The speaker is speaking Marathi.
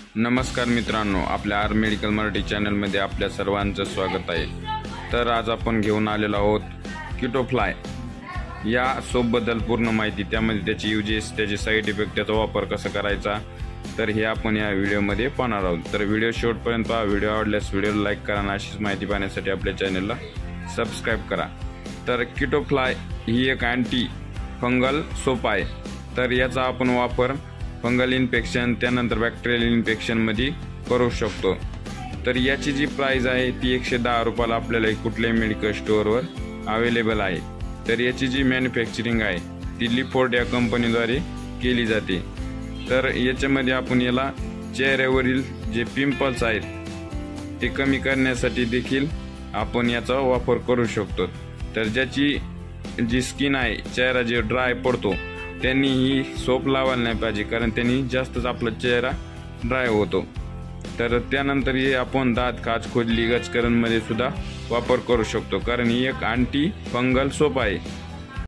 नमस्कार मित्रांनो, आपल्या आर मेडिकल मराठी चॅनलमध्ये आपल्या सर्वांचं स्वागत आहे। तर आज आपण घेऊन आलेलो आहोत कीटोफ्लाय या सोपबद्दल पूर्ण माहिती, त्यामध्ये त्याची यूजेस, त्याचे साईड इफेक्ट, त्याचा वापर कसा करायचा, तर हे आपण या व्हिडिओमध्ये पाहणार आहोत। तर व्हिडिओ शेवटपर्यंत पहा। व्हिडिओ आवडल्यास व्हिडिओला लाईक करा आणि अशीच माहिती पाहण्यासाठी आपल्या चॅनलला सबस्क्राईब करा। तर कीटोफ्लाय ही एक अँटी फंगल सोप आहे। तर याचा आपण वापर फंगल इन्फेक्शन त्यानंतर बॅक्टेरियल इन्फेक्शनमध्ये करू शकतो। तर याची जी प्राइस आहे ती 110 रुपयाला आपल्याला कुठल्याही मेडिकल स्टोअरवर अवेलेबल आहे। तर याची जी मॅन्युफॅक्चरिंग आहे ती लिफोर्ड या कंपनीद्वारे केली जाते। तर याच्यामध्ये आपण याला चेहऱ्यावरील जे पिंपल्स आहेत ते कमी करण्यासाठी देखील आपण याचा वापर करू शकतो। तर ज्याची जी स्किन आहे, चेहरा जे ड्राय पडतो, त्यांनी ही सोप लावायला नाही पाहिजे, कारण त्यांनी जास्तच आपला चेहरा ड्राय होतो। तर त्यानंतर हे आपण दात, खाज, खुजली, गचकरणमध्ये सुद्धा वापर करू शकतो, कारण ही एक अँटी फंगल सोप आहे।